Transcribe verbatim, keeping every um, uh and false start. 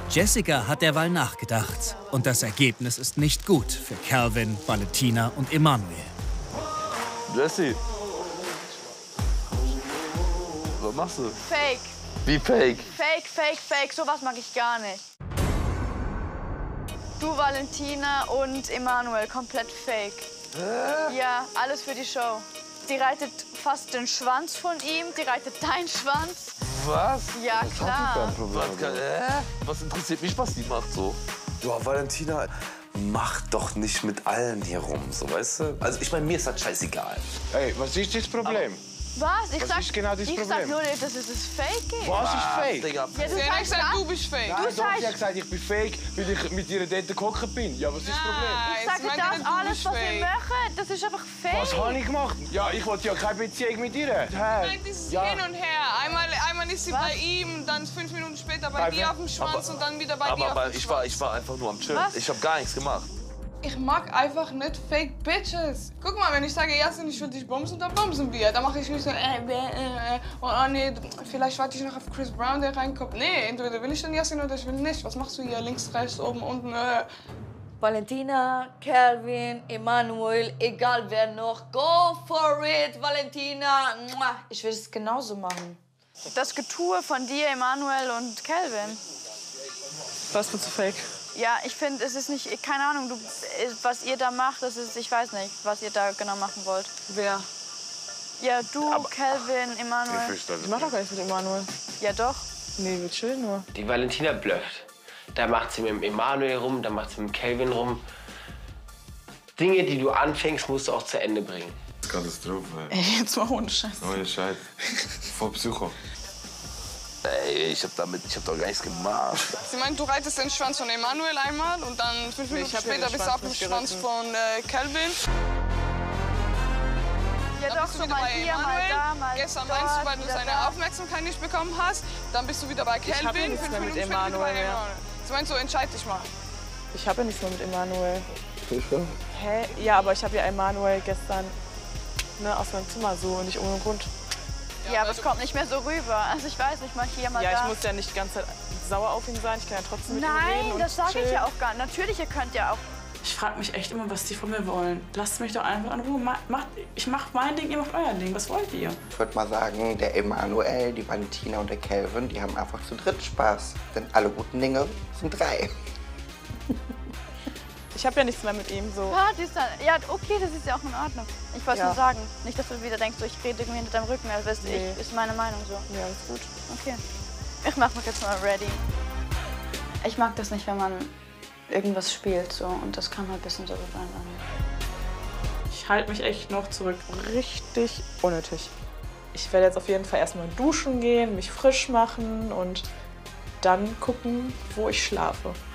Jessica hat derweil nachgedacht und das Ergebnis ist nicht gut für Calvin, Valentina und Emanuel. Jessie, was machst du? Fake. Wie fake? Fake, fake, fake. Sowas mag ich gar nicht. Du, Valentina und Emanuel, komplett fake. Hä? Ja, alles für die Show. Die reitet fast den Schwanz von ihm, die reitet deinen Schwanz. Was? Ja, was klar. Was, äh? was interessiert mich, was die macht so? Ja, Valentina, mach doch nicht mit allen hier rum, so, weißt du? Also ich meine, mir ist das scheißegal. Ey, was ist das Problem? Was? Ich Was sag, ist genau das ich Problem? sag nur, dass es ist fake ist. Was ist fake? Digga. Ja, du Sie hat sagst gesagt, das. du bist fake. Nein, Du doch, sie sagst- hat gesagt, ich bin fake, weil ich mit ihr dort gehockt bin. Ja, was ist das Problem? Ich sage Sie meint das nicht, du alles, bist was wir fake. machen, das ist einfach fake. Was habe ich gemacht? Ja, ich wollte ja keine Beziehung mit ihr. Hä? Nein, dieses Ja. Hin und Her. Einmal, einmal ist sie Was? bei ihm, dann fünf Minuten später bei Bei dir wem? auf dem Schwanz Aber- und dann wieder bei dir Aber, auf aber dem ich, war, Schwanz. ich war einfach nur am Chillen. Was? Ich habe gar nichts gemacht. Ich mag einfach nicht Fake Bitches. Guck mal, wenn ich sage, Yasin, ich will dich bumsen, dann bumsen wir. Dann mache ich nicht so, äh, äh, äh, äh. Oh, oh nee, vielleicht warte ich noch auf Chris Brown, der reinkommt. Nee, entweder will ich den Yasin oder ich will nicht. Was machst du hier? Links, rechts, oben, unten, äh. Valentina, Calvin, Emanuel, egal wer noch, go for it, Valentina. Ich will es genauso machen. Das Getue von dir, Emanuel und Calvin. Was für zu Fake? Ja, ich finde, es ist nicht, keine Ahnung, du, was ihr da macht, das ist, ich weiß nicht, was ihr da genau machen wollt. Wer? Ja, du, Calvin, Emanuel. Ich mach doch gar nichts mit Emanuel. Ja, doch. Nee, wir chillen nur. Die Valentina blufft. Da macht sie mit dem Emanuel rum, da macht sie mit dem Calvin rum. Dinge, die du anfängst, musst du auch zu Ende bringen. Katastrophe. Ey, jetzt mal ohne Scheiß. Ohne Scheiß. Voll Psycho. Ey, ich hab damit, ich hab doch gar nichts gemacht. Sie meint, du reitest den Schwanz von Emanuel einmal und dann fünf Minuten später bist du auf dem Schwanz von äh, Calvin. Ja, Dann doch, bist du so wieder mal bei hier, mal Emanuel. da, mal Gestern dort, meinst du, weil du wieder seine da. Aufmerksamkeit nicht bekommen hast. Dann bist du wieder bei Calvin. hab ja nichts fünf mehr mit Minuten später wieder bei Emanuel mehr. Sie meint so, entscheid dich mal. Ich habe ja nichts mehr mit Emanuel. Sicher? Hä? Ja, aber ich habe ja Emanuel gestern ne, aus meinem Zimmer so und nicht ohne Grund. Ja, aber es kommt nicht mehr so rüber. Also ich weiß nicht, mal hier, mal Ja, da. ich muss ja nicht die ganze Zeit sauer auf ihn sein. Ich kann ja trotzdem mit ihm reden Nein, und das sage ich chillen. ja auch gar nicht. Natürlich, ihr könnt ja auch. Ich frage mich echt immer, was die von mir wollen. Lasst mich doch einfach in Ruhe. Macht, ich mache mein Ding, ihr macht euer Ding. Was wollt ihr? Ich würde mal sagen, der Emanuel, die Valentina und der Calvin, die haben einfach zu dritt Spaß. Denn alle guten Dinge sind drei. Ich habe ja nichts mehr mit ihm so. Partys dann. Ja, okay, das ist ja auch in Ordnung. Ich wollte Ja. nur sagen, nicht, dass du wieder denkst, so, ich rede irgendwie hinter deinem Rücken. Also, weißt du, Nee. ich, ist meine Meinung so. Ja, ist gut. Okay. Ich mach mich jetzt mal ready. Ich mag das nicht, wenn man irgendwas spielt so und das kam halt ein bisschen so rüber. Ich halte mich echt noch zurück. Richtig unnötig. Ich werde jetzt auf jeden Fall erstmal duschen gehen, mich frisch machen und dann gucken, wo ich schlafe.